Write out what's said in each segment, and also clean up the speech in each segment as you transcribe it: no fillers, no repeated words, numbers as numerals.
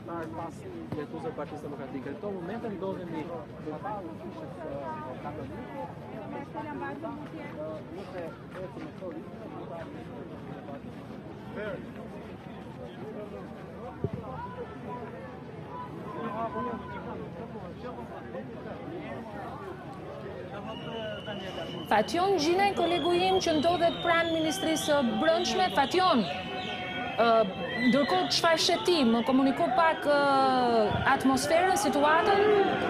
qytetar pas lekuesve Partisë Demokratike. Në këto momente ndodhemi përballë kishës Katolikë. Fatjon Gjinaj, kolegu im që ndodhet pranë Ministrisë së Brendshme. Fatjon, ndërkohë çfarë sheti, më komuniko pak atmosferën, situatën?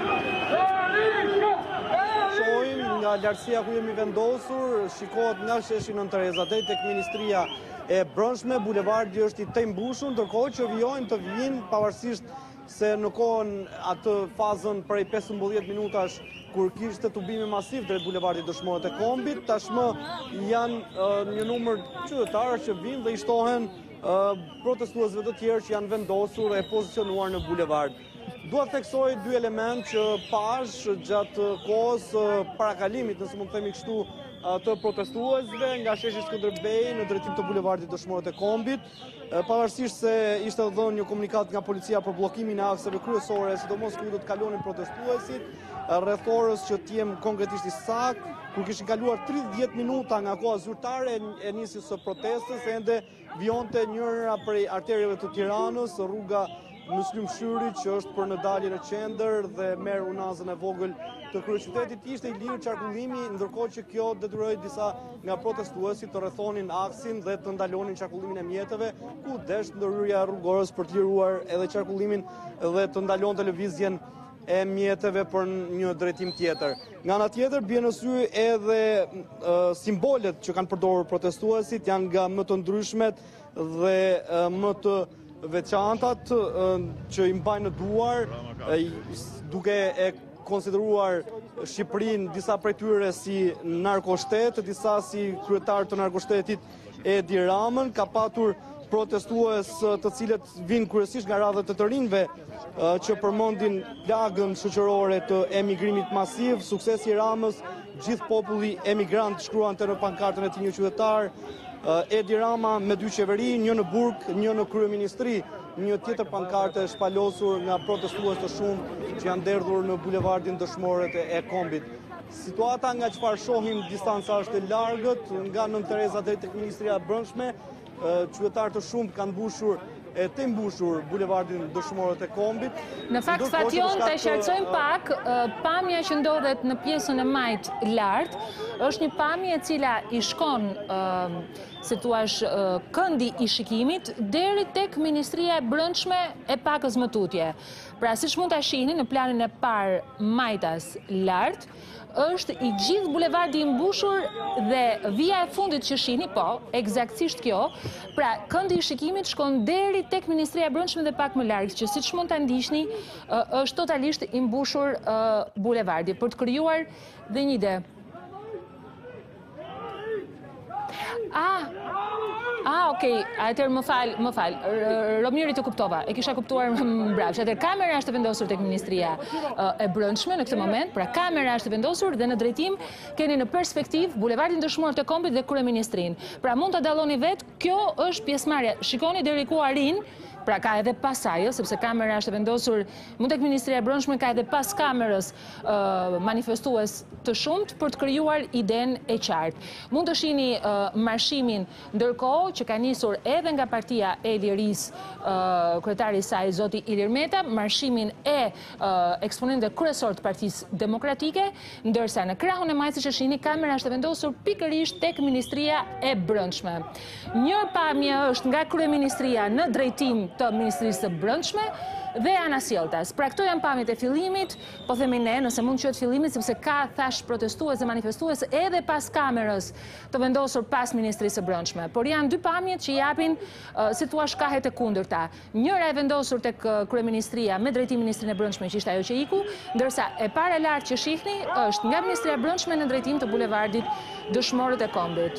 Shohim nga lartësia ku jemi vendosur, shikohet nga sheshi Nën Tereza deri tek Ministria e Brendshme, bulevardi është i tejmbushur, ndërkohë që vijojnë të vinë pavarësisht se në kohën atë fazën prej 15 minutash kur kishte tubime masiv drejt bulevardit Dëshmorët e Kombit, tashmë janë një numër qytetarësh që vinë dhe i shtohen protestuesve të tjerë që janë vendosur e pozicionuar në bulevard. Dua të theksoj dy element që pash gjatë kohës parakalimit, nëse mund të themi kështu, të protestuesve nga sheshi Skënderbej në drejtim të bulevardit Dëshmorët e Kombit, pavarësisht se ishte dhënë një komunikat nga policia për bllokimin e akseve kryesore, sidomos ku do të kalonin protestuesit, rreth orës që t'jem konkretisht i saktë, kur kishin kaluar 30 minuta nga koha zyrtare e nisjes së protestës, ende vijonte njëra prej arterieve të Tiranës, rruga Muslim Shyri, që është për në dalje në qendër dhe merr unazën e vogël të kryeqytetit. Ishte i lirë qarkullimi, ndërkohë që kjo detyroi disa nga protestuesit të rrethonin aksin dhe të ndalonin qarkullimin e mjeteve, ku desh ndërhyrja rrugorës për të liruar edhe qarkullimin dhe të ndalonte lëvizjen e mjeteve për një drejtim tjetër. Nga ana tjetër bie në sy edhe simbolet që kanë përdorur protestuesit, janë nga më të ndryshmet dhe më të veçantat që i mbajnë në duar, duke e konsideruar Shqipërinë disa prej tyre si narkoshtet, disa si kryetar të narkoshtetit Edi Ramën. Ka patur protestues të cilët vinë kryesisht nga radhët të rinjve që përmendin plagën shoqërore të emigrimit masiv, suksesi i Ramës, gjithë populli emigrant, shkruante në pankartën e tij një qytetar. Edi Rama me dy qeveri, një në burg, një në kryeministri, një tjetër pankartë shpalosur nga protestues të shumë që janë derdhur në bulevardin Dëshmorët e Kombit. Situata nga çfarë shohim distanca është e largët, nga Nën Tereza deri tek Ministria e Brendshme, qytetarë të shumë kanë të mbushur bulevardin Dëshmorët e Kombit. Në fakt, Fatjon, të qartësojmë pak, pamja që ndodhet në pjesën e majt lart, është një pamje e cila i shkon, se thuash, këndi i shikimit deri tek Ministria e Brendshme e pakës më tutje. Pra, siç mund ta shihni në planin e parë majtas lart, është i gjithë bulevardi i mbushur dhe vija e fundit që shihni, po, eksaktësisht kjo, pra këndi i shikimit shkon deri tek Ministria e Brendshme dhe pak më larg, që siç mund ta ndiqni, është totalisht i mbushur bulevardi, për të krijuar dhe një ide. Okej, atëherë më fal, Romiri të kuptova, e kisha kuptuar mbrapsht. Atëherë kamera është vendosur tek Ministria e Brendshme në këtë moment, pra kamera është vendosur dhe në drejtim keni në perspektivë bulevardin Dëshmorët e Kombit dhe kryeministrinë. Pra mund ta dalloni vetë, kjo është pjesëmarrja. Shikoni deri ku arrin. Pra ka edhe pasaj, sepse kamera është vendosur, mund tek Ministria e Brendshme ka edhe pas kamerës manifestues të shumt për të krijuar idenë e qartë. Mund të shihni marshimin ndërkohë që ka nisur edhe nga Partia e Lirisë, kryetari i saj zoti Ilir Meta, marshimin e eksponentëve kryesor të Partisë Demokratike, ndërsa në krahun e majtë që shihni kamera është vendosur pikërisht tek Ministria e Brendshme. Një pamje është nga kryeministria në drejtim të Ministrisë së Brendshme dhe anasjelltas. Pra këto janë pamjet e fillimit, po themi ne, nëse mund quhet fillimit, sepse ka thash protestues dhe manifestues edhe pas kamerës të vendosur pas Ministrisë së Brendshme. Por janë dy pamjet që japin, si thua, shkahet e kundërta. Njëra e vendosur tek kryeministria me drejtim Ministrinë e Brendshme, që ishte ajo që iku, ndërsa e para lart që shihni është nga Ministria e Brendshme në drejtim të bulevardit Dëshmorët e Kombit.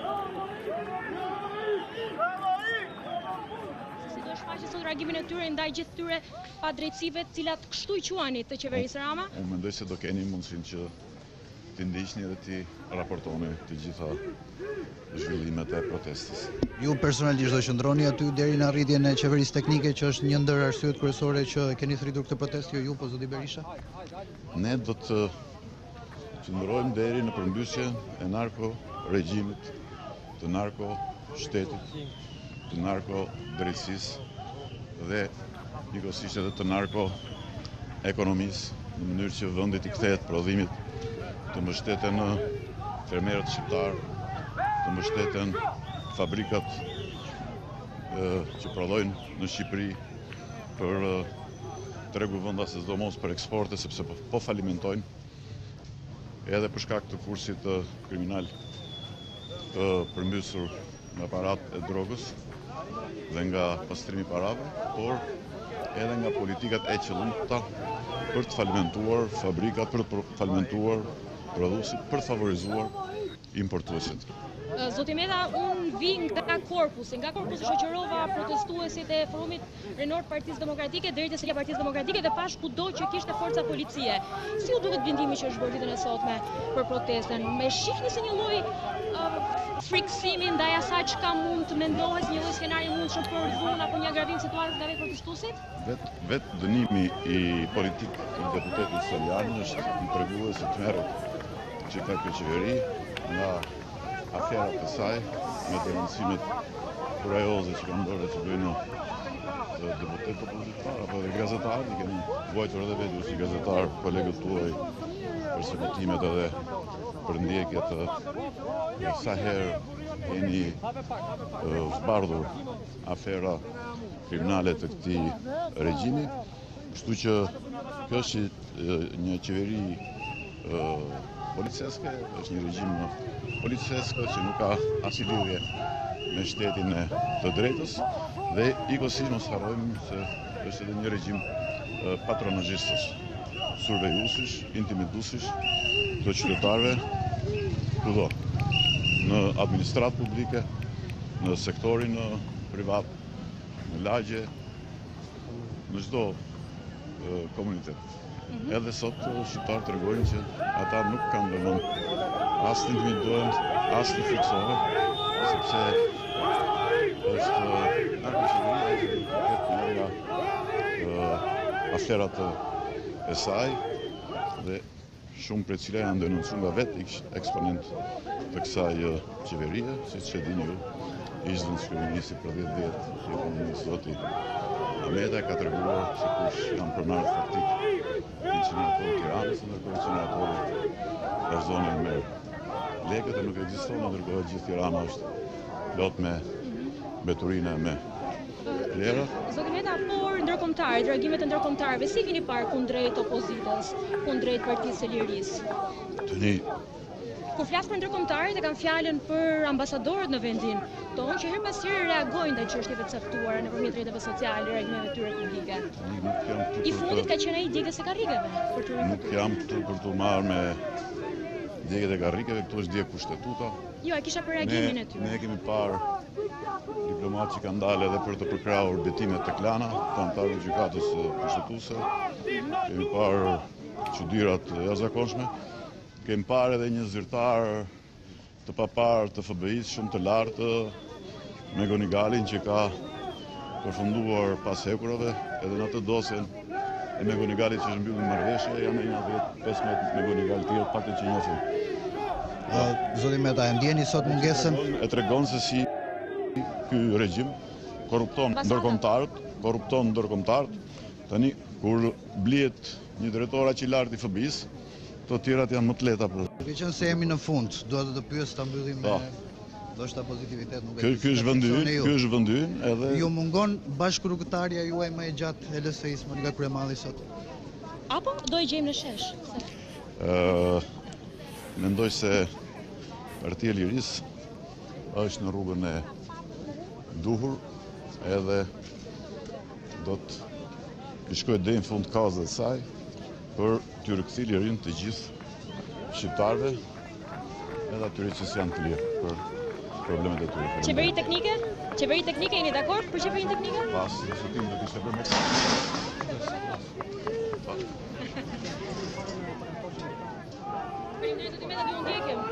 Reagimin e tyre ndaj gjithë tyre padrejtësive të cilat kështu i quajnë të qeverisë Rama? Unë mendoj se do keni mundësinë që t'i ndiqni dhe t'i raportoni të gjitha zhvillimet e protestës. Ju personalisht do qëndroni aty deri në arritjen e qeverisë teknike, që është një ndër arsyet kryesore që keni thritur këtë protestë, jo ju, po zoti Berisha? Ne do të qëndrojmë deri në përmbysjen e narko-regjimit, të narko-shtetit, të narko-drejtësisë dhe njëkohësisht edhe të narko-ekonomisë, në mënyrë që vendi të kthehet prodhimit, të mbështeten fermerët shqiptarë, të mbështeten fabrikat që prodhojnë në Shqipëri për tregu vendase, sidomos për eksporte, sepse po falimentojnë, edhe për shkak të kursit kriminal të përmbysur nga parat e drogës dhe nga pastrimi parave, por edhe nga politikat e qëllimta për të falimentuar fabrikat, për të falimentuar prodhuesit, për të favorizuar importuesit. Zoti Meta, unë vi nga korpusi shoqërova protestuesit e forumit Renor Partisë Demokratike deri te selia Partisë Demokratike dhe pash kudo që kishte forca policie. Si u duket blindimi që është bërë ditën e sotme për protestën? Me shihni se një lloj friksimi ndaj asaj çka mund të mendohet, një lloj skenari mundshëm për dhunë apo një agravim situatës nga vetë protestuesit? Vetë dënimi i politik i deputetit Solian është një tregues i tmerrët që ka kjo qeveri nga aferat e saj, me denuncimet kurajoze që kanë bërë që bëjnë deputet opozitar, apo edhe gazetar, i keni vojtur edhe vetë si gazetar, kolegët tuaj, për sëmëtimet edhe për ndjekjet sa herë keni zbardhur afera kriminale të këtij regjimi, kështu që kjo është një qeveri policeske, është një regjim policeske që nuk ka asnjë lidhje me shtetin e të drejtës dhe ikosisht mos harrojmë se është edhe një regjim patronazhistës, survejuesish, intimiduesish të qytetarëve kudo, në administratë publike, në sektorin privat, në lagje, në çdo komunitet. Edhe sot shqiptarët tregojnë që ata nuk kanë dënon as të intimidohen, as të friksohen, sepse është narkoqeveria nga aferat e saj dhe shumë për cila janë denoncuar nga vetë eksponent të kësaj qeverie, siç e dini ju, ishte zëvendësministri për 10 vjet i ekonomisë zoti Meta ka treguar se kush janë pronarët faktik incineratorë Tiranës, ndërkohë incineratorët vazhdojnë me lekët e nuk ekziston, ndërkohë gjithë Tirana është plot me beturinë me lera. Zoti Meta, por ndërkombëtarët, reagimet e ndërkombëtarëve, si keni parë kundrejt opozitës, kundrejt Partisë së Lirisë? Tani kur flas për ndërkombëtarët e kanë fjalën për ambasadorët në vendin tonë që her pas here reagojnë ndaj çështjeve të caktuara nëpërmjet rrjeteve sociale, reagimeve tyre publike. I fundit ka qenë ai djegës së karrikeve për të Nuk jam këtu për të marrë me djegët e karrikeve, këtu është djegë kushtetuta. Jo, e kisha për reagimin e tyre. Ne kemi parë diplomatë që kanë dalë edhe për të përkrahur betimet të klana, të antarëve të gjykatës kushtetuese. Kemi parë çudirat e jashtëzakonshme. Kemi parë edhe një zyrtar të paparë të FBI-s shumë të lartë, me Gonigalin që ka përfunduar pas hekurave, edhe në atë dosjen e me Gonigalit që është mbyllur marrëveshje, janë një 15 me Gonigal tjerë pak të që njohin. Zoti Meta, e ndjeni sot mungesën? E tregon se si ky regjim korrupton ndërkombëtarët. Tani kur blihet një drejtor aq i lartë i FBI-s, të tjerat janë më të lehta për. Duke qenë se jemi në fund, dua të pyes ta mbyllim me ndoshta pozitivitet, nuk e di. Ky është vendi ynë, edhe ju mungon bashkërrugëtarja juaj më e gjatë e LSI-s, Monika Kryemalli sot. Apo do i gjejmë në shesh? Mendoj se Partia e Lirisë është në rrugën e duhur, edhe do të shkojë deri në fund kazës së saj për t'ju rikthyer lirinë të gjithë shqiptarëve, edhe atyre që janë të lirë për problemet e tyre. Qeveri teknike? Qeveri teknike, jeni dakord për qeverinë teknike? Pas diskutim do kishte bërë më Faleminderit zoti Meta, ju ndjekim.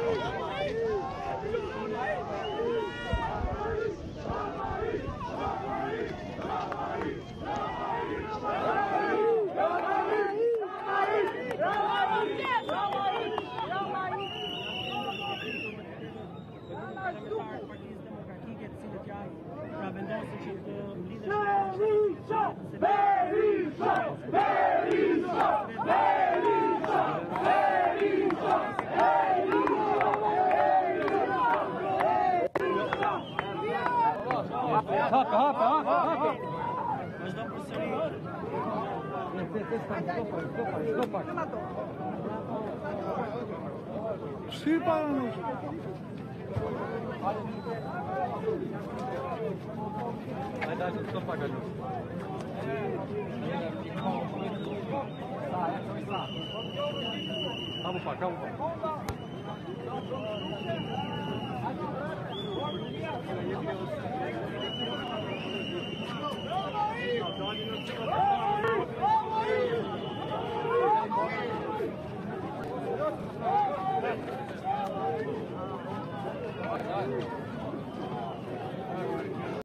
Calma, calma. Thank you.